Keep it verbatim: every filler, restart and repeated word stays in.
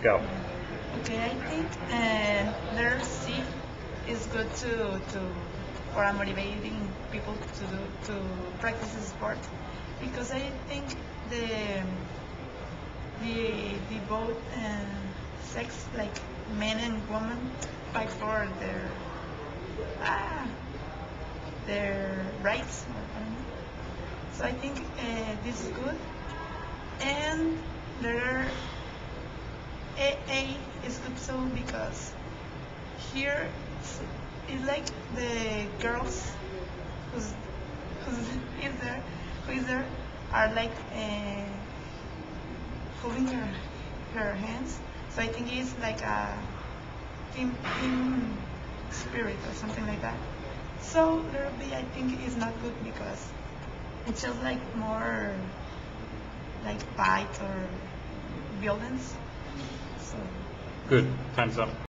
Go. Okay, I think uh, letter C is good to to for motivating people to do to practice the sport, because I think the the the both uh, sex, like men and women, fight for their ah their rights. I don't know. So I think uh, this is good, and letter A, A is good too, because here it's, it's like the girls who's who's is there who is there are like uh, holding her her hands. So I think it's like a team team spirit or something like that. So letter B I think is not good, because it shows like more like fight or violence. So Good. Time's up.